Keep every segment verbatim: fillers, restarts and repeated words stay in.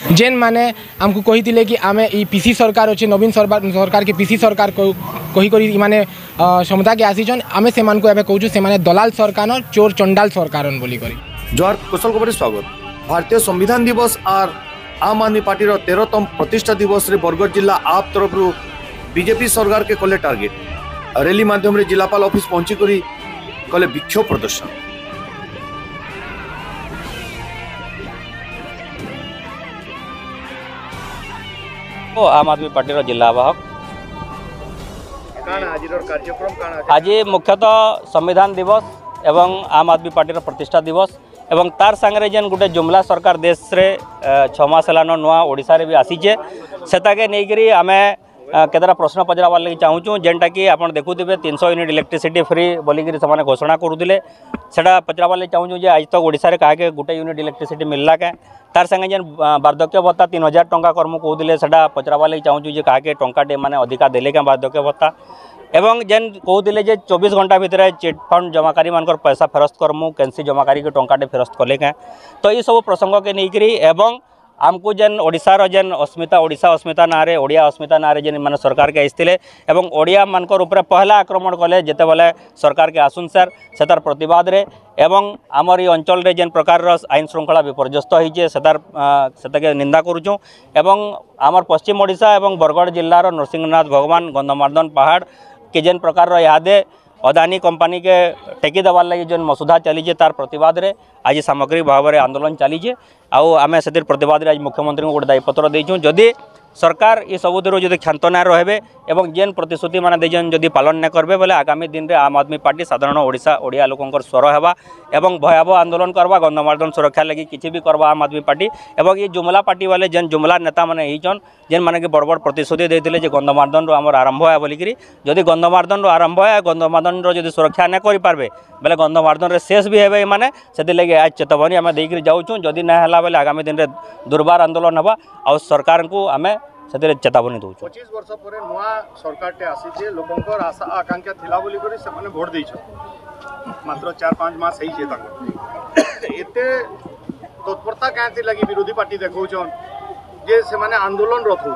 जेन माने आमको कही कि आम ई पीसी सरकार अच्छे नवीन सरकार के पीसी सरकार कही माने क्षमता के आसीचन आम से कहूँ से दलाल सरकार चोर चंडाल सरकार बोली जोहार कुशल खबर स्वागत। भारतीय संविधान दिवस और आम आदमी पार्टी तेरहतम प्रतिष्ठा दिवस रे बरगढ़ जिला आप तरफ बीजेपी सरकार के कले टार्गेट रैली माध्यम जिलापाल ऑफिस पहुंची करी कले विक्षोभ प्रदर्शन। तो आम आदमी पार्टी जिला आवाहक कार्यक्रम आज मुख्यतः संविधान दिवस एवं आम आदमी पार्टी प्रतिष्ठा दिवस एवं तार सांगे जेन गोटे जुमला सरकार देश रे छमास हेलान नुआ ओडिशा रे भी आसीचे सेताके नहींकरी आमे केतरा प्रश्न पचराबार लगी चाहूँ जेनटा कि आप देखुवे तीन सौ यूनिट इलेक्ट्रिसिटी फ्री बोलिकी से घोषणा करुले सेटा पचराबार लगी चाहूँ जे आज तक ओडिशा रे काहे गोटे यूनिट इलेक्ट्रिसिटी मिलला क्या तार संगे जेन वार्धक्य भत्ता तीन हजार टंका कर्म कहते सेटा पचराबार लगी चाहूँ जे काहे टंकाटे माने अधिका देले क्या वार्धक्य भत्ता एवं जेन कहते जे चौबीस घंटा भितर चिट फंड जमाकारी मानकर पैसा फेरस्त करमु कैंसी जमाकारी के टंकाटे फेरस्त कले क्या तो ये सब प्रसंग के नहींकरी एवं आमको जेन ओडिशार जेन अस्मिता ओडिशा अस्मिता ना रे ओडिया अस्मिता ना रे जेन माने सरकार के आइसथिले एवं ओडिया मानकर ऊपर पहला आक्रमण कले जेते बेले सरकार के आसुन सर सेतार प्रतिवाद रे एवं आमर ये अंचल रे जेन प्रकार आईन श्रृंखला विपर्यस्त होइचे सेतार सेताके निंदा करूँ एवं आमर पश्चिम ओडिशा एवं बरगढ़ जिल्लार नरसिंहनाथ भगवान गंधमार्दन पहाड़ के जेन प्रकार इहादे अदानी कंपनी के टेकी देवार लगी जो मसुदा चलीजे तार प्रतिवाद रे आज सामग्रिक भाव में आंदोलन चलीजे आउ आम से प्रतिवाद रे आज मुख्यमंत्री को गोटे दायीपत्र देचुँ जदि सरकार ये सबुतिर जो क्षांत ना रहे एवं जेन प्रतिश्रुति मैंने देजन जदि पालन न करेंगे बोले आगामी दिन में आम आदमी पार्टी साधारण ओडिशा ओडिया लोकंर स्वर होगा एवं भयावह आंदोलन करवा गंधमार्दन सुरक्षा लगी किसी भी करवा आम आदमी पार्टी एवं ये जुमला पार्टी वाले जेन जुमला नेता मैंने होचन जेन माने कि बड़ बड़ प्रतिश्रुति देते जे गंधमार्दन आमर आरंभ है बोलिकी जदि गंधमार्दन आरंभ है गंधमार्दन जदि सुरक्षा न करें बोले गंधमार्दन शेष भी है माने से लगे आज चेतावनी आम देकर जाऊँ जदि ना है बोले आगामी दिन में दुर्बार आंदोलन होगा और सरकार को आम से चेतावनी दौर पच्चीस वर्ष पर नुआ सरकार आसी लोकंर आशा आकांक्षा थिला बोली करी से माने भोट देइछ मात्र चार पाँच मास ही एते तत्परता क्या लगी विरोधी पार्टी देखौछन जे से माने आंदोलन रथ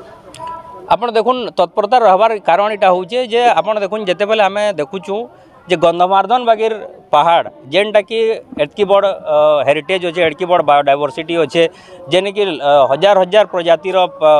होछ आपण देखुन तत्परता रहबार कारण इटा होचे जे आपण देखुन जेते बेले आमे देखुछु जे गंधमार्दन बागीर पहाड़ जेनटा कि एटकी बड़ हेरिटेज अच्छे एटकी बड़ बायोडाइवर्सिटी अच्छे जेन कि हजार हजार प्रजातिर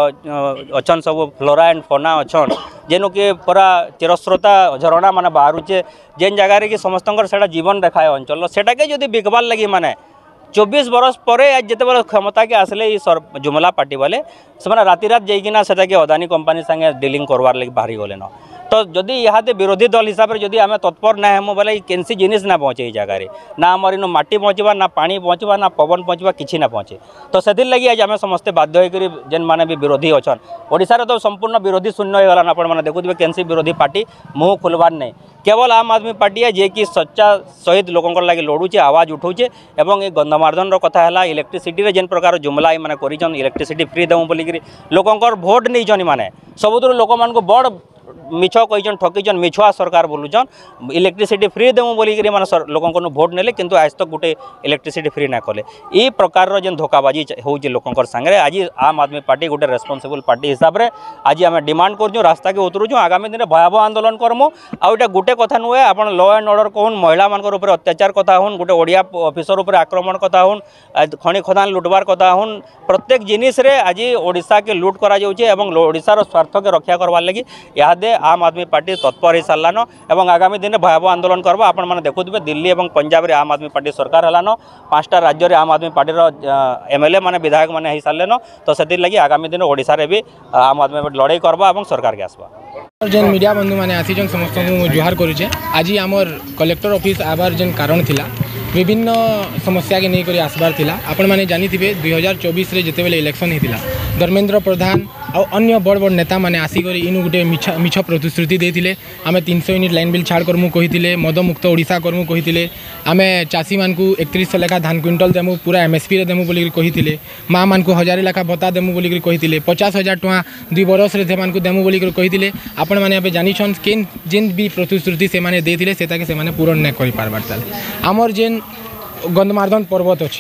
अच्छन सब फ्लोरा एंड फौना अच्छन जेनु कि पूरा चिरस्रोता झरणा माने बाहरुचे जेन जगार कि समस्त जीवन रेखा है अंचल सेटाके जदि बिकबार लगी माने चौबीस बरस पर आज जिते क्षमता के आसले जुमला पार्टी वाले से राति रात जाइकिना से अदानी कंपनी संगे डीलिंग करवार लगे बाहरी गले न तो जदि यहाँ विरोधी दल हिसाब से जदि आम तत्पर ना हेमु बोले केनसी जिनिस ना पहुँचे जगार ना आमर इन माटी पहुँचवा ना पानी पहुँचवा ना पवन पहुँचवा किसी ना पहुँचे तो से लगी आज आम समस्ते बाध्य होकर जेन माने भी विरोधी अच्छन ओडिशा तो संपूर्ण विरोधी शून्य हो गलान आपण देखुए केनसी विरोधी पार्टी मुँह खोलवार नहीं केवल आम आदमी पार्टी है जे कि सच्चा शहीद लोकंर लगे लड़ुचे आवाज उठाऊे और ये गंधमार्दन कथा है इलेक्ट्रिसिटी जेन प्रकार जुमला ये मैंने कर इलेक्ट्रिसिटी फ्री देवु बोलिकी लोकंर भोट नहीं माने सबुत लोक मान बड़ मिछ कहीचन ठकीचन मिछुआ सरकार बोलुचन इलेक्ट्रिसिटी फ्री देवु बोलिकी माने लोकंर भोट नेले किंतु आज तक गोटे इलेक्ट्रिसिटी फ्री ना कले ये प्रकार जेन धोखाबाजी होउची लोकंर संगे आज आम आदमी पार्टी गोटे रेस्पॉन्सिबल पार्टी हिसाब से आज आम डिमांड करूँ रास्ता के उतरुचु आगामी दिन में भयावह आंदोलन करमु आउटा गोटे कथा नुहे आप लॉ एंड ऑर्डर कहून महिला मान ऊपर अत्याचार कथा हूँ गोटे ओडिया ऑफिसर ऊपर आक्रमण कथा हूँ खनि खदान लुटबार कथा हूँ प्रत्येक जिनिस रे आज ओडिशा के लुट करा जाउछे एवं ओडिशार स्वार्थ के रक्षा करवार लगी इहादे आम आदमी पार्टी तत्पर हो सारान और आगामी दिन में भयावह आंदोलन करवा आपण मैंने देखुए दिल्ली और पंजाब रे आम आदमी पार्टी सरकार हलान पांचटा राज्य में आम आदमी पार्टी एमएलए माने विधायक माने हो सारे तो से लगी आगामी दिन ओडिशा रे भी आम आदमी पार्टी लड़ाई करवा और सरकार के आसवा जेन मीडिया बंधु मैंने आसीचन समस्त जुहार करुचे आज आमर कलेक्टर ऑफिस आबार जेन कारण थिला विभिन्न समस्या के नहीं आसबार थिला आपण माने जानी थे दुई हजार चौबीस जिते बेले इलेक्शन होता धर्मेंद्र प्रधान और अन्य बड़ बड़ नेता मैंने आसिक इन गोटे मिछ मिछ प्रतिश्रुति देते आम तीन सौ यूनिट लाइन बिल छाड़ करमु कही मद मुक्त ओडिशा करमु कही आम चाषी मान एकतीस लेखा धान क्विंटल देमु पूरा एमएसपी देमु बोलिक कही माँ मान को हजार लेखा भत्ता देमु बोलिक कही पचास हजार टଙ୍କା दुई बरस देमु बोलिक कही आपण मैंने जानिछन केन जेन भी प्रतिश्रुति से देते से पूरण नहीं कर पार्बार आमर जेन गंधमार्दन पर्वत अच्छे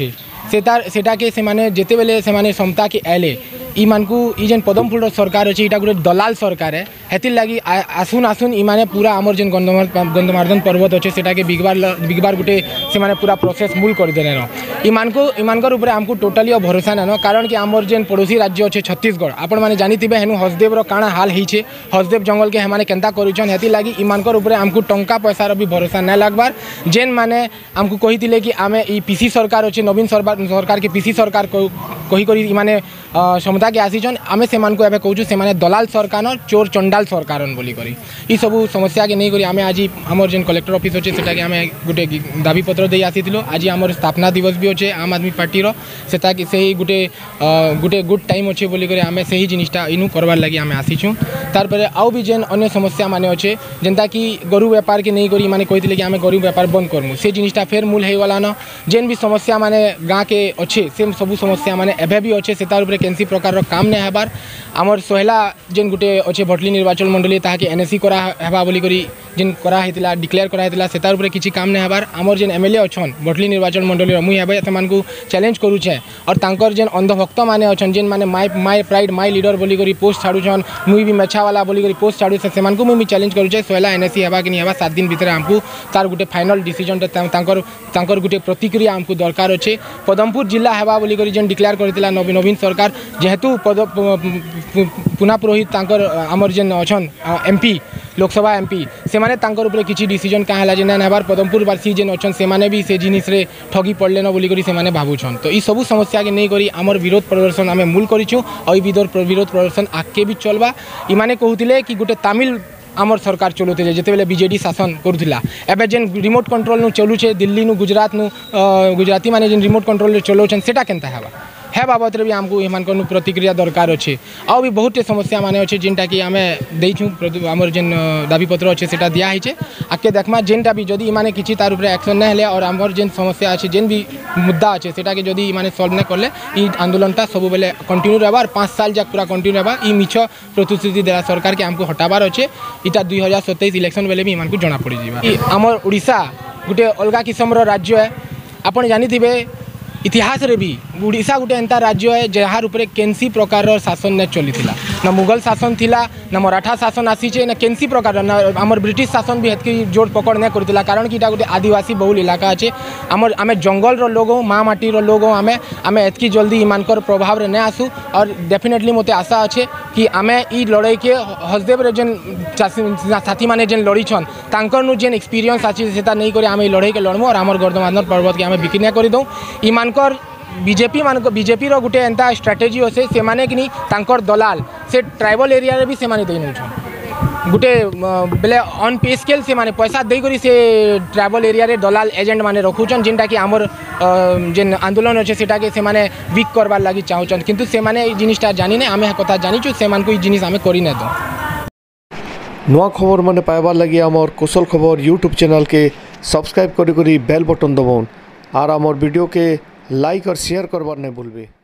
सेतार सेटाके सेमाने जेतेबेले सेमाने समता के आले इमानकू ई जेन पदमफुल सरकार अच्छे इटा गोटे दलाल सरकार है हेतिर लगी आसुन आसुन इमाने पूरा आमर जेन गंधमार गंधमार्दन पर्वत अच्छे सेटाके बिगबार बिगबार गोटे सेमाने पूरा प्रोसेस मूल करदेले न इमानकू इमानकर ऊपर आमको टोटाली भरोसा नान कारण कि आमर जेन पड़ोसी राज्य अच्छे छत्तीसगढ़ आपण मैंने जानिथिबे हेनु हसदेव काଣା हाल होइछे हसदेव जंगल के हेमाने केंता करूछन हेतिर लगी इमानकर ऊपर आमको टंका पैसार भी भरोसा ना लगबार जेन माने आमको कहिथिले कि आमे ई पीसी सरकार अच्छे नवीन सरकार के पीसी सरकार कही करी इमाने क्षमता के आसीछन आमे सेमान को एबे कहूछु सेमाने दलाल सरकार चोर चंडाल सरकार बोली करी ई सब समस्या के नहीं करी आमे आज हमर जेन कलेक्टर ऑफिस अच्छे सेटा के आमे गोटे दाबी पत्र दे आसीथिलो आज हमर स्थापना दिवस भी अच्छे आम आदमी पार्टी रो सेटा कि सही गोटे गोटे गुड टाइम अच्छे बोली करी आमे सही जिनिसटा इनु करबार लागि आमे आसीछु तार पर आउ भी जेन अन्य समस्या माने अच्छे जेनता कि गरु व्यापार के नहीं करी माने कहिथिले कि आमे गरु व्यापार बंद करमु से जिनिसटा फेर मूल हे वाला न जेन भी समस्या माने गाँ के अच्छे से सब समस्या माने एबे भी अच्छे से तार ऊपर केनसी प्रकार काम नहीं हेबार आमर सोहला जेन गुटे अच्छे भटली निर्वाचन मंडली ताकि एनएससी करा हेबा बोली करी जेन करा हेतिला डिक्लेयर करा हेतिला से तार ऊपर किछि काम नहीं हेबार आमर जेन एमएलए अछन भटली निर्वाचन मंडली मुई हेबे तमान को चैलेंज करू छे और तांकर जेन अंधभक्त माने अछन जेन माने my my pride my leader बोली करी पोस्ट छाड़ू छन मुई भी मेछा वाला बोली करी पोस्ट छाड़ू से सेमान को मुई चैलेंज करू छे सोहला एनएससी हेबा कि नहीं हेबा सात दिन भीतर हमको तार गुटे फाइनल डिसीजन तांकर तांकर गुटे प्रतिक्रिया हमको दरकार अच्छे पदमपुर जिला हेबा बोली करी जेन डिक्लेयर करथिला नवीन नवीन सरकार जेहेतु पद पुना पुरोहित तांकर आमर जेन अछन एमपी लोकसभा एमपी से माने तांकर ऊपर किछि डिसीजन का हला जेना नेबार पदमपुर वासी जेन अछन से माने भी से जिनिस रे ठगी पड़ले न बोली करी से माने भाबुछन तो ई सब समस्या के नहीं करी आमर विरोध प्रदर्शन आमे मूल करिछु और विरोध विरोध प्रदर्शन आगे भी चलबा ई माने कहउतिले कि गुटे तमिल आमर सरकार चलुते जितेबले बीजेडी शासन करूला एबे जेन रिमोट कंट्रोल नु चलुछे दिल्ली नु गुजरात नु गुजराती माने जेन रिमोट कंट्रोल चलाउछन सेटा केनता हेबा है बाबद भी आमको एमान प्रतिक्रिया दरकार अच्छे आउ भी बहुत समस्या माने अच्छे जेनटा कि आमे देइछु आमर जेन दाबी पत्र अच्छे सेटा दिया है आके देखमा जेनटा भी जदि इमाने किछि तार ऊपर एक्शन नहीं हेले और आमर जेन समस्या अच्छे जेन भी मुद्दा अच्छे सेटा के जदि इमाने सॉल्व नहीं करले ई आंदोलनटा सब बेले कंटिन्यू रहबा और पाँच साल जाक पूरा कंटिन्यू रहबा ई मिछ प्रतिश्रुति देला सरकार के आमको हटाबार अच्छे इटा दुई हजार सतैश इलेक्शन बेले भी इमान को जना पड़ी जावा आमर ओडिशा गोटे अलगा किस्म राज्य है आपण जानिथिबे इतिहास रे भी ओडिशा गोटे एंता राज्य है जार उपरे केनसी प्रकार शासन ने चली ना मुगल शासन थिला ना मराठा शासन आसीचे ना केनसी प्रकार ना आमर ब्रिटिश शासन भी हेतकी जोड़ पकड़ नहीं करथिला कारण कि गोटे आदिवासी बहुल इलाका अच्छे आमर आमे जंगल रो लोग माँ माटी रो लोग आमे आमे हेतकी जल्दी इमानकर प्रभाव रे नहीं आसू और डेफिनेटली मते आशा अच्छे कि आमे ई लड़ाई के हसदेव रे जेन साथी माने जेन लड़ी छन तांकर नु जेन एक्सपीरियंस अच्छे सेता नहीं करे आमे ई लड़ाई के लड़मु और आमर गंधमार्दन पर्वत के आमे बिकिनिया कर दऊ इमानकर बीजेपी मान बीजेपी रो गुटे एंता स्ट्राटेजी होसे से माने कि नहीं तांकर दलाल से ट्राइबल एरिया रे भी से माने देइ नउछन गुटे बेले ऑन पे स्केल से माने पैसा देइ करी से ट्राइबल एरिया रे दलाल एजेंट माने रखुछन जेनटा कि हमर जेन आंदोलन होचे सेटा के से माने वीक करबार लागि चाहुछन किंतु से माने ई जिनिसटा जानि ने आमे कथा जानिछु से मान को ई जिनिस आमे करि नै दो नवा खबर माने पाइबार लागि हमर कुशल खबर यूट्यूब चैनल के सब्सक्राइब करी करी बेल बटन दबाउन और हमर वीडियो के लाइक और शेयर करबार नहीं भूलबे।